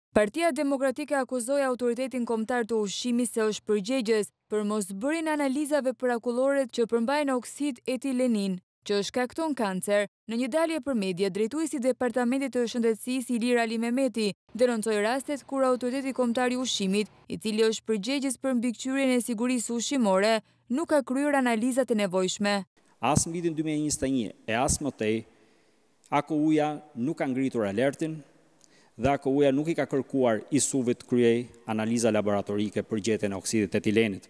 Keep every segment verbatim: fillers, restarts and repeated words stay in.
Partia Demokratike akuzoi autoritetin kombëtar të ushqimit se është përgjegjës për mosbërjen e analizave për akulloret që përmbajnë oksid etilenin, që shkakton kancer. Në një dalje për media, drejtuesi i Departamentit të Shëndetësisë Ilir Ali Mehmeti denoncoi rastet kur autoriteti kombëtar i ushqimit, i cili është përgjegjës për mbikëqyrjen e sigurisë ushqimore, nuk ka kryer analizat e nevojshme. As në vitin dy mijë e njëzet e një e as më tej, A K U-ja nuk ka ngritur alertin dhe A K U-ja nuk i ka kërkuar I S U-vit kryej analiza laboratorike për gjetjen e oksidit etilenit.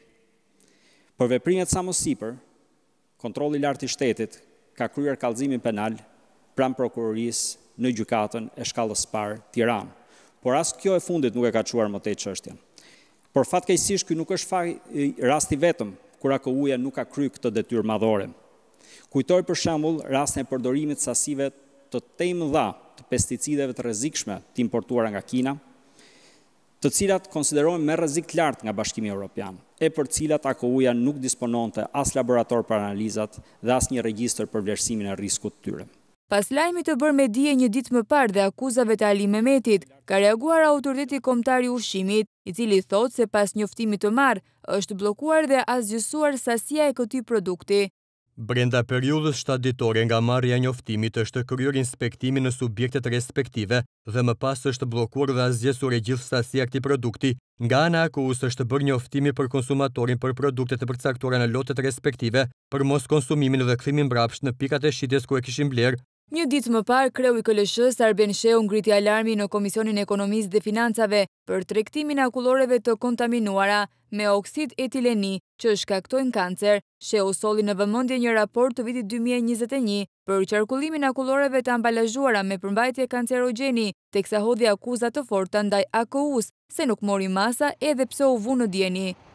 Për veprimet sa më sipër, kontrolli I lartë I shtetit ka kryer kallëzimin penal pranë prokurorisë në gjykatën e shkallës së parë Tiranë. Por as kjo e fundit nuk e ka çuar më tej çështjen. Por fatkeqësisht ky nuk është faj, rasti vetëm kur A K U-ja nuk ka kryer këtë detyrë madhore. Kujtoj për shembull rastin e përdorimit sasive të tejmëdha të pesticideve të rrezikshme të importuara nga Kina, të cilat konsiderohen me rrezik të lartë nga Bashkimi Evropian, e për cilat A K U-ja nuk dispononte as laborator për analizat dhe as një regjistër për vlerësimin e rrezikut të tyre. Pas lajmit të bërë me dije një ditë më parë dhe akuzave të Ali Mehmetit, ka reaguar autoriteti kombëtar I ushqimit, I cili thotë se pas njoftimit të marrë është bllokuar dhe asgjësuar sasia e këtij produkti. Brenda periudhës shtatë ditore nga marrja e njoftimit është kryer inspektimi në subjektet respektive dhe më pas është bllokuar dhe asgjësur e gjithë sasia e këtij produkti. Nga ana e A K U-s është bërë njoftimi për konsumatorin për produktet e përcaktuara në lotet respektive për mos konsumimin dhe kthimin mbrapsht në pikat e shitjes ku e kishin blerë. Një ditë më parë, kreu I K L S-s Arben Sheu ngriti alarmi në Komisionin e Ekonomisë dhe Financave për tregtimin e akulloreve të kontaminuara me oksid etileni që shkaktojnë kancer. Sheu solli në vëmendje një raport të vitit dy mijë e njëzet e një për qarkullimin e akulloreve të ambalazhuara me përmbajtje kancerogjeni, teksa hodhi akuza të forta ndaj A K U-s se nuk mori masa edhe pse u vu në dieni.